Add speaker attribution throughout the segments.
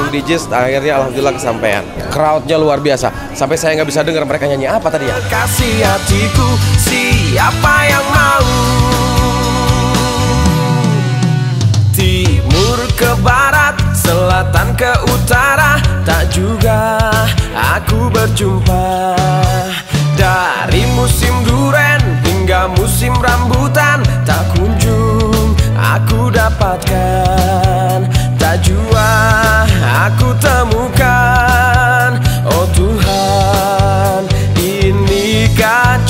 Speaker 1: di Jis, akhirnya alhamdulillah kesampaian. Crowdnya luar biasa, sampai saya nggak bisa dengar mereka nyanyi apa tadi ya.
Speaker 2: Kasih hatiku, siapa yang mau? Timur ke barat, selatan ke utara, tak juga aku berjumpa. Dari musim duren hingga musim rambutan, tak kunjung aku dapatkan. Tak jua aku temukan. Oh Tuhan, inikah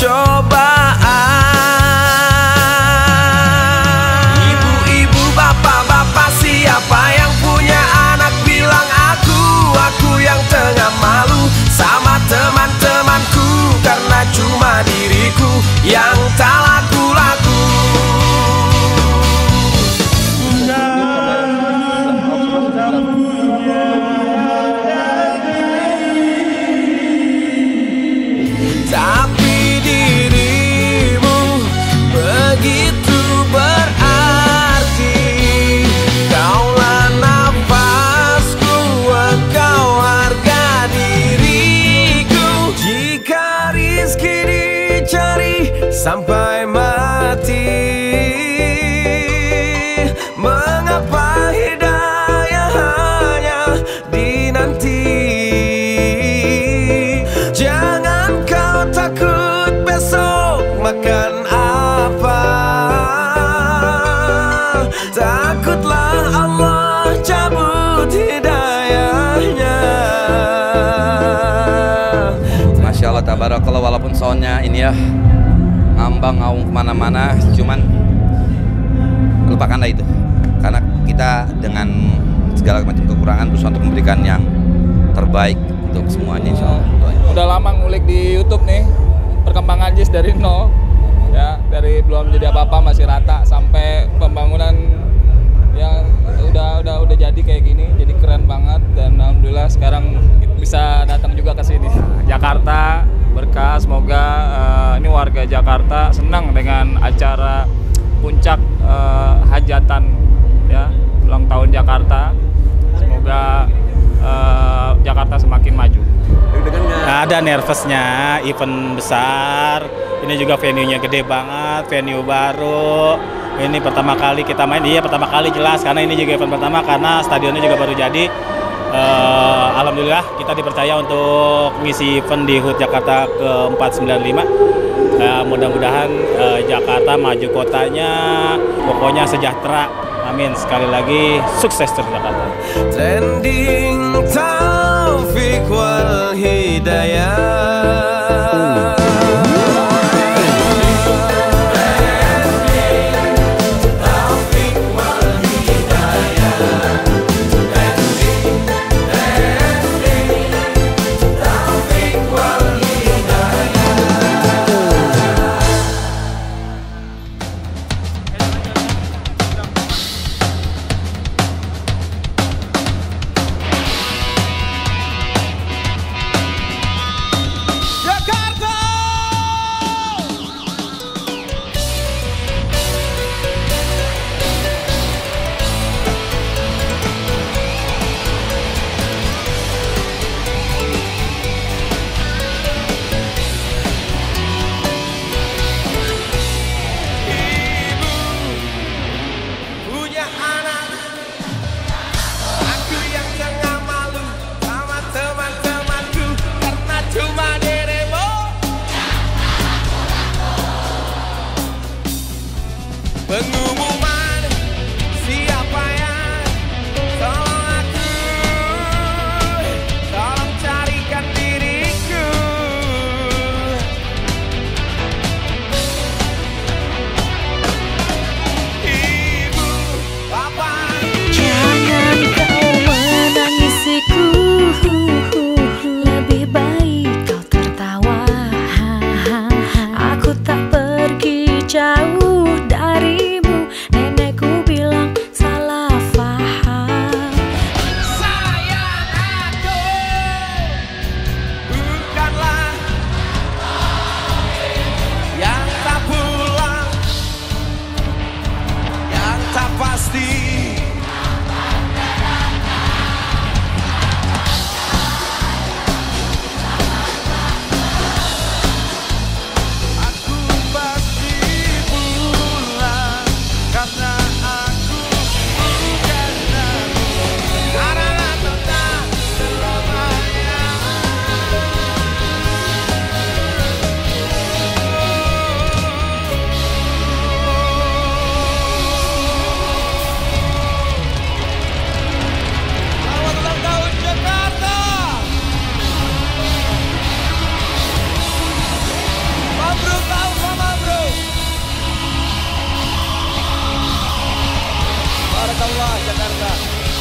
Speaker 2: cobaan? Ibu-ibu, bapak-bapak, siapa yang punya anak bilang aku yang tengah malu sama teman-temanku, karena cuma diriku yang tak laku-laku. Tapi dirimu begitu berarti. Kaulah nafasku, engkau harga diriku. Jika rizki dicari sampai mati, mengapa hidayah hanya dinanti? Jangan kau takut besok makan apa. Takutlah Allah cabut hidayahnya.
Speaker 3: Masya Allah, tabarakallah, walaupun soundnya ini ya ngambang ngaung kemana-mana, cuman lupakanlah itu, karena kita dengan segala macam kekurangan berusaha untuk memberikan yang terbaik untuk semuanya, insya Allah.
Speaker 4: Udah lama ngulik di YouTube nih perkembangan Jis dari nol ya, dari belum jadi apa-apa masih rata sampai pembangunan yang udah jadi kayak gini, jadi keren banget. Dan alhamdulillah sekarang bisa datang juga ke sini. Jakarta berkah, semoga ini warga Jakarta senang dengan acara puncak hajatan ya, ulang tahun Jakarta. Semoga Jakarta semakin maju.
Speaker 5: Ada nervousnya, event besar, ini juga venue-nya gede banget, venue baru. Ini pertama kali kita main, iya pertama kali jelas, karena ini juga event pertama, karena stadionnya juga baru jadi. Alhamdulillah kita dipercaya untuk ngisi event di HUT Jakarta ke-495. Mudah-mudahan Jakarta maju kotanya, pokoknya sejahtera. Amin. Sekali lagi sukses terus Jakarta.
Speaker 2: Trending Taufik wal Hidayah. Pengumuman siapa yang tolong aku, tolong carikan diriku. Ibu, bapak
Speaker 4: Allah Jakarta.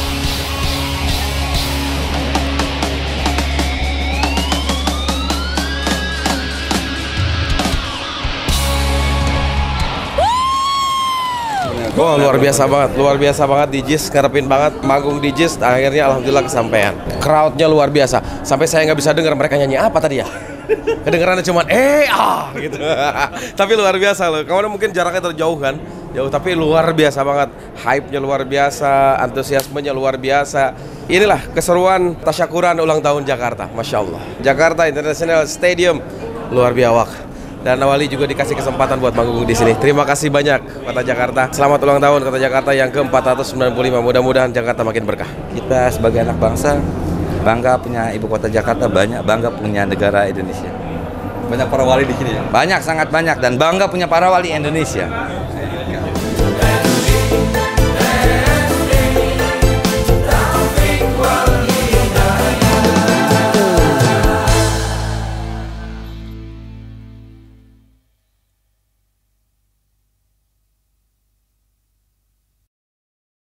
Speaker 1: Wah, luar biasa banget di JIS, ngarepin banget manggung di JIS, akhirnya alhamdulillah kesampaian. Crowdnya luar biasa, sampai saya nggak bisa dengar mereka nyanyi apa tadi ya. Kedengarannya cuman gitu. Tapi luar biasa loh. Kamu mungkin jaraknya terjauh kan, jauh, tapi luar biasa banget. Hype-nya luar biasa, antusiasmenya luar biasa. Inilah keseruan tasyakuran ulang tahun Jakarta, masya Allah. Jakarta International Stadium luar biasa. Dan Nawali juga dikasih kesempatan buat manggung di sini. Terima kasih banyak Kota Jakarta. Selamat ulang tahun Kota Jakarta yang ke-495. Mudah-mudahan Jakarta makin berkah.
Speaker 3: Kita sebagai anak bangsa bangga punya ibu kota Jakarta, bangga punya negara Indonesia.
Speaker 6: Banyak para wali di sini ya?
Speaker 3: Banyak, sangat banyak, dan bangga punya para wali Indonesia.